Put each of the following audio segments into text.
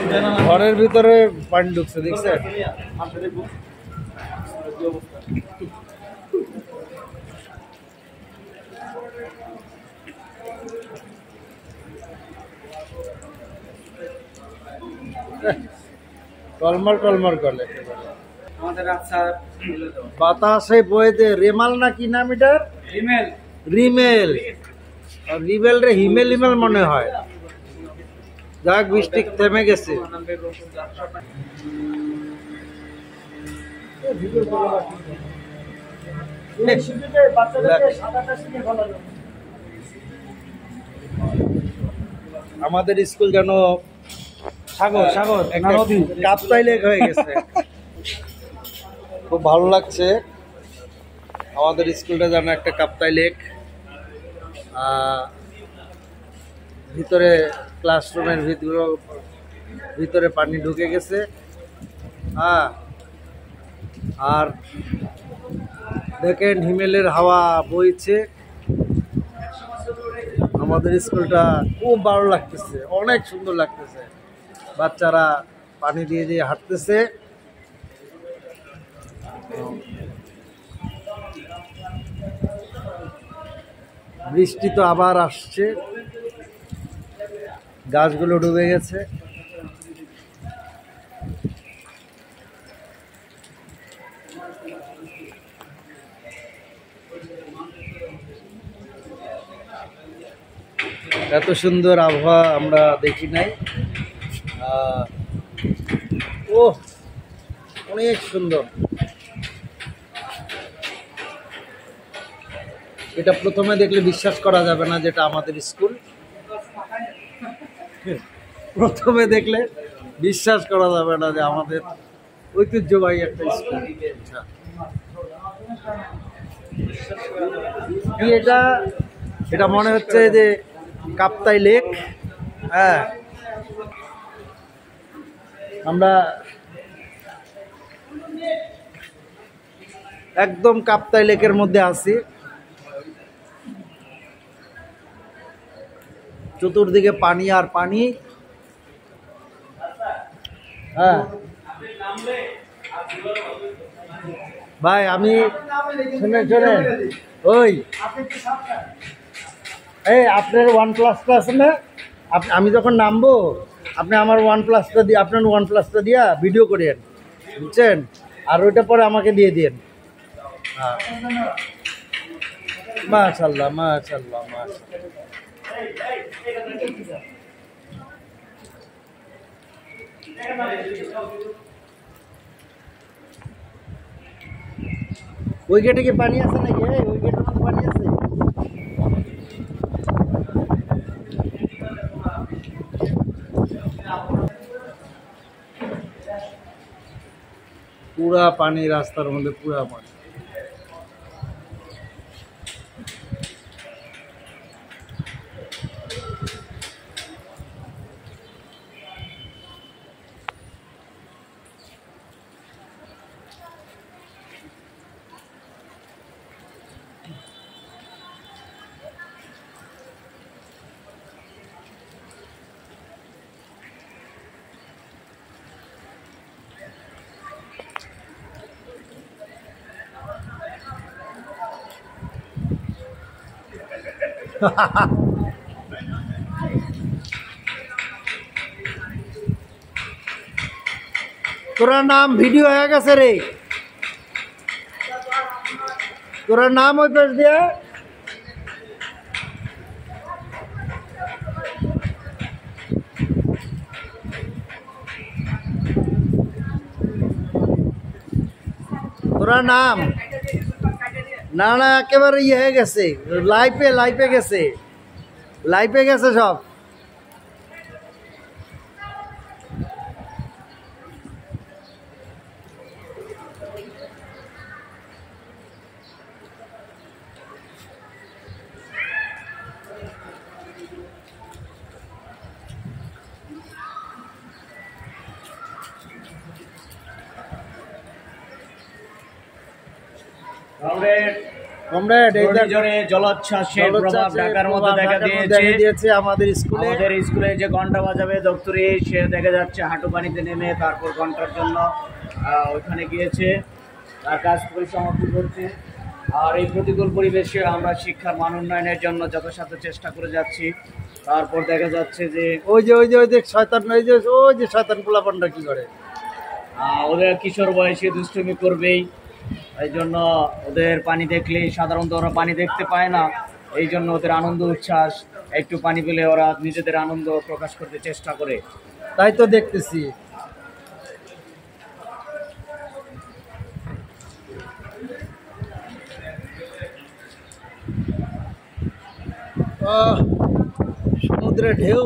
ঘরের ভিতরে পানি ঢুকছে দেখছেন? টলমল টলমল করে বাতাসে বইতে রেমাল না কি নাম এটা? রিমেল। রিমেল রে হিমেল হিমেল মনে হয়। যাক বৃষ্টি থেমে গেছে। আমাদের স্কুল যেন সাগর সাগর কাপ্তাই লেক হয়ে গেছে। খুব ভালো লাগছে আমাদের স্কুলটা যেন একটা কাপ্তাই লেক। ভিতরে ক্লাসরুমের ভিতরে পানি ঢুকে গেছে। আর দেখেন হিমেলের হাওয়া বইছে। আমাদের স্কুলটা খুব ভালো লাগতেছে, অনেক সুন্দর লাগতেছে। বাচ্চারা পানি দিয়ে দিয়ে হাঁটতেছে। বৃষ্টি তো আবার আসছে, গাছগুলো ডুবে গেছে। এত সুন্দর আবহাওয়া আমরা দেখি নাই। ও অনেক সুন্দর। এটা প্রথমে দেখলে বিশ্বাস করা যাবে না যেটা আমাদের স্কুল। প্রথমে দেখলে বিশ্বাস করা যাবে না যে আমাদের ঐতিহ্যবাহী একটা স্কুল। এটা এটা মনে হচ্ছে যে কাপ্তাই লেক। হ্যাঁ, আমরা একদম কাপ্তাই লেকের মধ্যে আছি। চতুর্দিকে পানি আর পানি। হ্যাঁ ভাই, আমি শুনেন ওই এই আপনার OnePlus-টা আছে না? আমি যখন নামবো আপনি আমার OnePlus-টা দিয়ে, আপনার OnePlus-টা দিয়া ভিডিও করেন, বুঝছেন? আর ওইটা পরে আমাকে দিয়ে দিন। হ্যাঁ, মাশাআল্লাহ মাশাআল্লাহ মাশাআল্লাহ। ওই গেটে কি পানি আছে নাকি? ওই গেটের মধ্যে পানি আছে? পুরা পানি, রাস্তার মধ্যে পুরা পানি। তোরা নাম ভিডিও হয়ে গেছে রে, তোরা নাম ওই পেজ দিয়ে। তোরা নাম না না একেবারে ইয়ে হয়ে গেছে, লাইফে গেছে, লাইফে গেছে সব। কমরেড এই ঘূর্ণিঝড়ে জলোচ্ছ্বাসের প্রভাব ঢাকার মধ্যে দেখা দিয়েছে। আমাদের স্কুলে যে ঘন্টা বাজাবে দপ্তরে সে দেখা যাচ্ছে হাঁটু পানিতে নেমে তারপর ঘন্টার জন্য ওইখানে গিয়েছে, তার কাজ পরিসমাপ্তি করছে। আর এই প্রতিকূল পরিবেশে আমরা শিক্ষার মান উন্নয়নের জন্য যথাসাধ্য চেষ্টা করে যাচ্ছি। তারপর দেখা যাচ্ছে যে ওই যে শয়তান শয়তান পোলাপানটা কি করে, ওদের কিশোর বয়সে দুষ্টুমি করবেই, এই জন্য ওদের পানি দেখলেই সাধারণত ওরা পানি দেখতে পায় না, এই জন্য ওদের আনন্দ উচ্ছ্বাস, একটু পানি পেলে ওরা নিজেদের আনন্দ প্রকাশ করতে চেষ্টা করে। তাই তো দেখতেছি। সমুদ্রের ঢেউ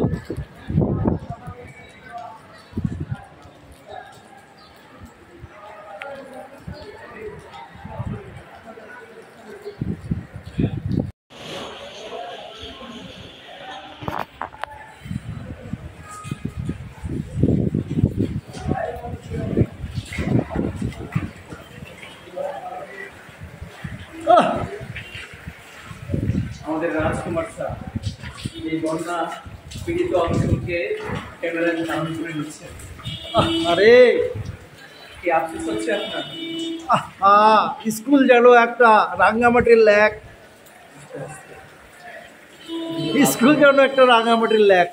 আমাদের রাজকুমার স্যার এই বন্যা পীড়িত অঞ্চলকে ক্যামেরায় ধারণ করে নিচ্ছে। আরে কি আফসোস হচ্ছে আপনার? স্কুল যেন একটা রাঙ্গামাটির লেক, স্কুল যেন একটা রাঙ্গামাটির লেক।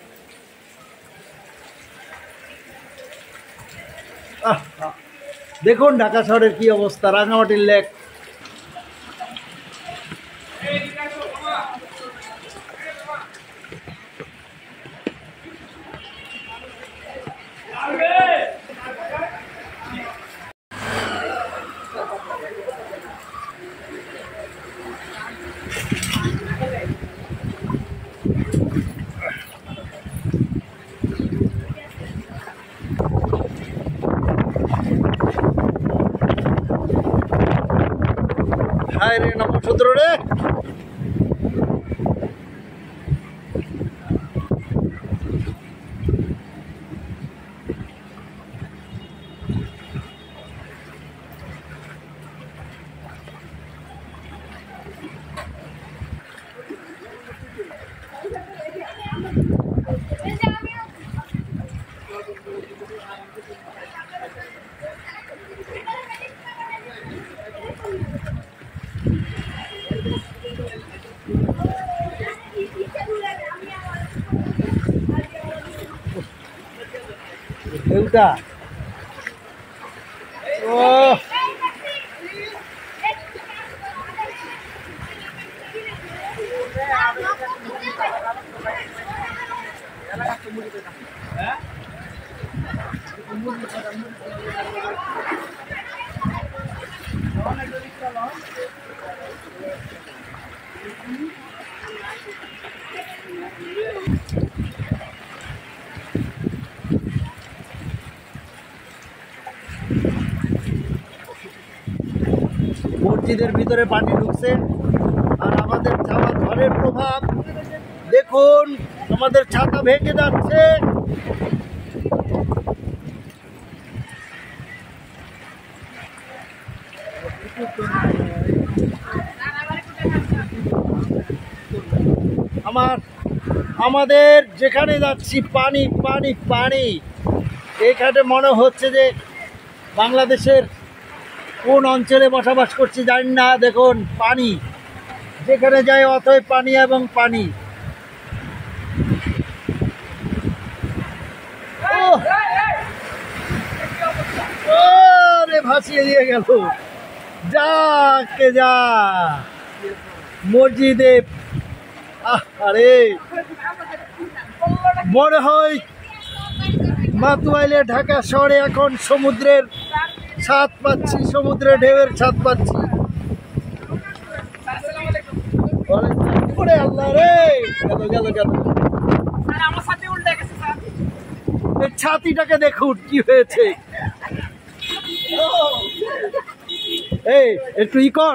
দেখুন ঢাকা শহরের কি অবস্থা, রাঙ্গামাটির লেক। হায় রে নমঃসূত্র রে। ঢেউটা মসজিদের ভিতরে পানি ঢুকছে, আর আমাদের ছাতা ঝড়ের প্রভাব দেখুন, আমাদের ছাতা ভেঙে যাচ্ছে। আমাদের যেখানে যাচ্ছি পানি পানি পানি, এখানে মনে হচ্ছে যে বাংলাদেশের কোন অঞ্চলে বসবাস করছি জানি না। দেখুন পানি যেখানে যায় অতএব পানি এবং পানি। রে ভাসিয়ে দিয়ে গেল, যাকে যা মসজিদে। আরে মনে হয় মাতুয়াইলে ঢাকা শহরে এখন সমুদ্রের স্বাদ পাচ্ছি, সমুদ্রের ঢেউয়ের স্বাদ পাচ্ছি। আল্লাহ রে, গেল ছাতিটাকে দেখুন কি হয়েছে। এই একটু ই কর,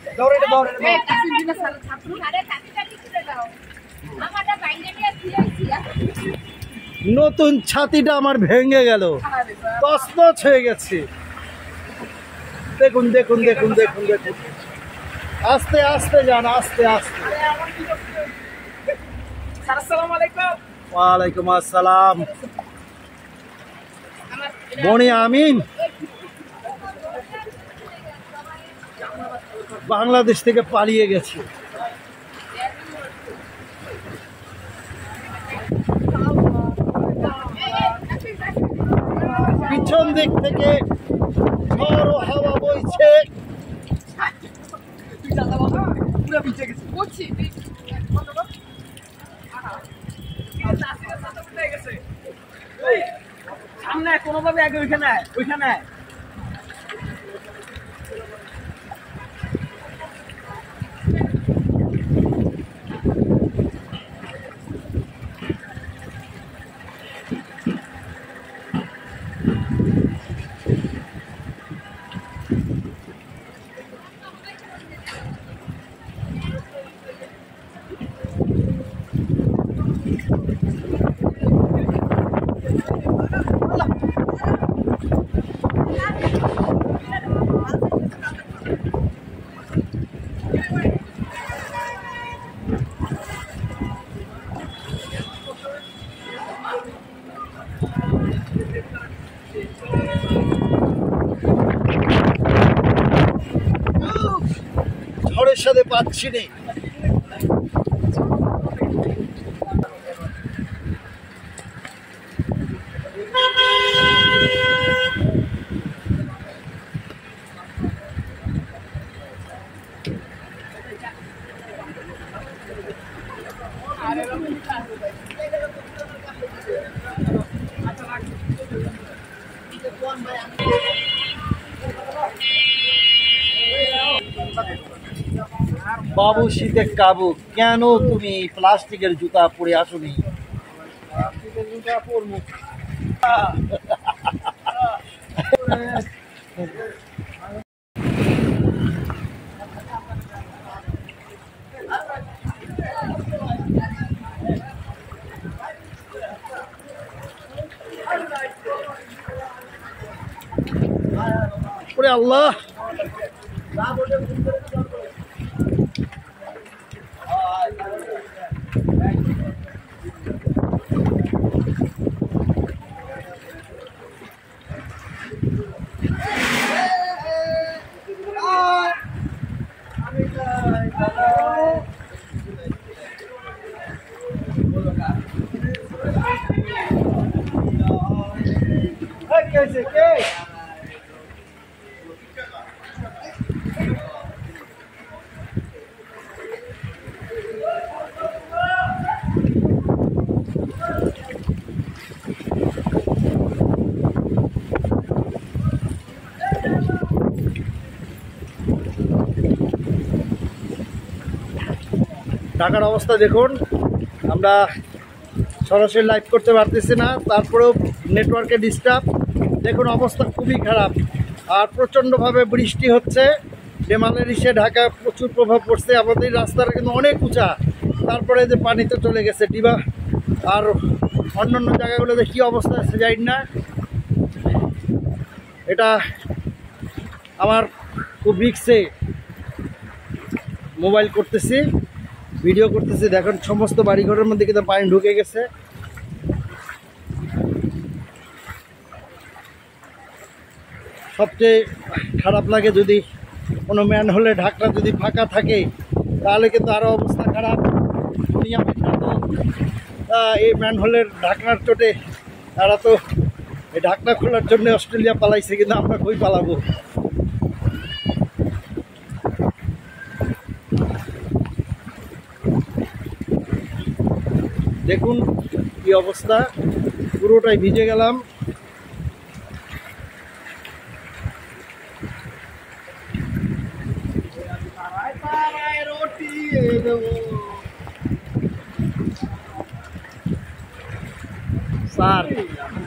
নতুন ছাতিটা আমার ভেঙে গেল, তছনছ হয়ে গেছে। দেখুন দেখুন দেখুন দেখুন দেখুন আস্তে আস্তে যান, আস্তে আস্তে। আসসালামু আলাইকুম। ওয়ালাইকুম আসসালাম। বনি আমিন বাংলাদেশ থেকে পালিয়ে গেছে। পিছন দিক থেকে ঝড় ও হাওয়া বইছে। সামনে কোনোভাবে আগে ওইখানে ওইখানে ঝড়ের সাথে পাচ্ছি নে। বাবু শীতে কাবু, কেন তুমি প্লাস্টিকের জুতা পরে আসোনি? ওরে আল্লাহ, ঢাকার অবস্থা দেখুন। আমরা সরাসরি লাইভ করতে পারতেছি না, তারপরেও নেটওয়ার্কে ডিস্টার্ব। দেখুন অবস্থা খুবই খারাপ, আর প্রচণ্ডভাবে বৃষ্টি হচ্ছে। বেমালের ইসে ঢাকা প্রচুর প্রভাব পড়ছে। আমাদের রাস্তাটা কিন্তু অনেক উঁচা, তারপরে যে পানিতে চলে গেছে ডিবা, আর অন্যান্য জায়গাগুলোতে কী অবস্থা আছে জানি না। এটা আমার খুব রিস্কে মোবাইল করতেছি, ভিডিও করতেছি। দেখুন সমস্ত বাড়িঘরের মধ্যে কিন্তু পানি ঢুকে গেছে। সবচেয়ে খারাপ লাগে যদি কোনো ম্যানহোলের ঢাকনা যদি ফাঁকা থাকে, তাহলে কিন্তু আরও অবস্থা খারাপ। দুনিয়া বিখ্যাত এই ম্যানহোলের ঢাকনার চোটে তারা তো এই ঢাকনা খোলার জন্য অস্ট্রেলিয়া পালাইছে, কিন্তু আমরা কই পালাবো? দেখুন কি অবস্থা, পুরোটাই ভিজে গেলাম। স্যার